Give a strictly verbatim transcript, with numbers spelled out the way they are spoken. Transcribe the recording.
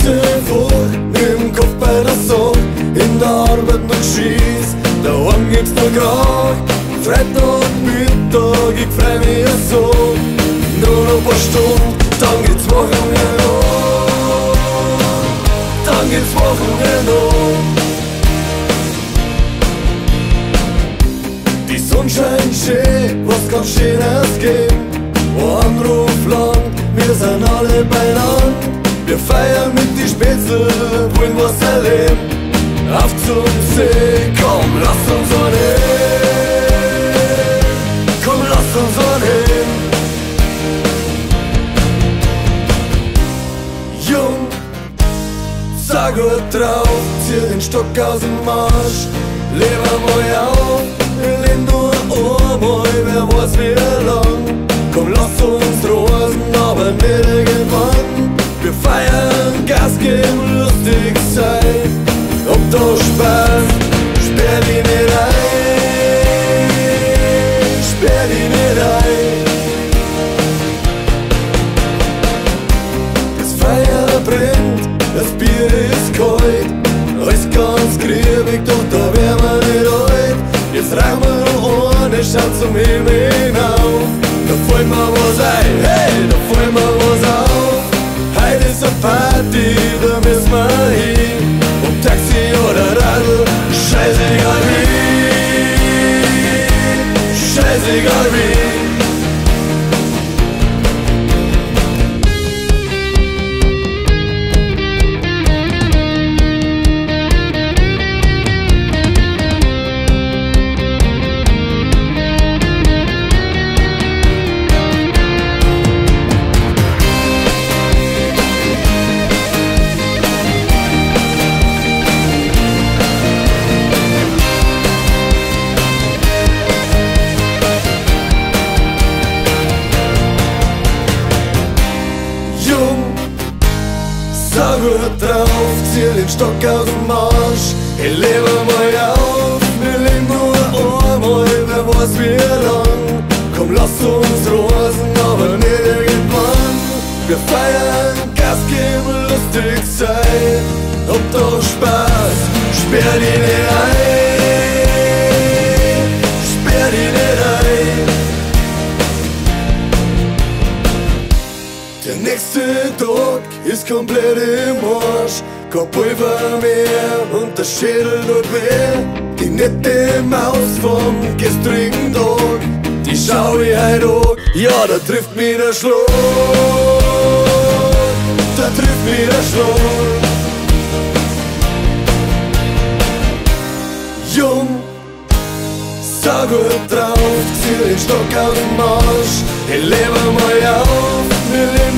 Taschen voll, im Kopf bei der Sonne, in der Arbeit noch schieß, daheim gibt's noch Krach. Freitag Mittag, ich freu mich so, nur noch ein paar Stunden, dann geht's Wochenende an, dann geht's Wochenende an. Die Sonne scheint schön, was kann Schönes geben, ein Anruf lang, wir sind alle beieinander. Wir feiern mit die Spätzle, wollen was erleben. Auf zum See, komm, lass uns annehmen. Komm, lass uns annehmen. Jung, sag gut drauf, zieh den Stock aus dem Marsch. Lebe mal auf, wir leben nur einmal, wer weiß wie lang. Komm, lass uns rosen, aber nicht irgendwann. Wir feiern, Gas geben, lustig sein. Ob da Spaß, sperr die nicht ein, sperr die nicht ein. Das Feuer brennt, das Bier ist kalt, alles ganz griebig, doch da wär man nicht alt. Jetzt rauchen wir noch eine, schaut zum Himmel hinauf. Da fällt mir was ein, hey, da fällt mir was auf. Heute ist eine Party, da müssen wir hin. Ob Taxi oder Radl, scheißegal wie, scheißegal wie. Sag gut drauf, zieh den Stock aus dem Arsch. Ich lebe mal auf, wir leben nur einmal, wer weiß wie lang. Komm, lass uns rosen, aber nicht irgendwann. Wir feiern, Gas geben, lustig sein. Ob da Spaß, sperr die nicht ein, sperr die nicht ein. Der nächste Tag ist komplett im Arsch. Kein Pulver mehr und der Schädel tut weh. Die nette Maus vom gestrigen Tag, die schau ich heut an. Ja, da trifft mich der Schlag, da trifft mich der Schlag. Jung, sag gut drauf, zieh den Stock aus dem Arsch. Ich lebe mal auf, wir leben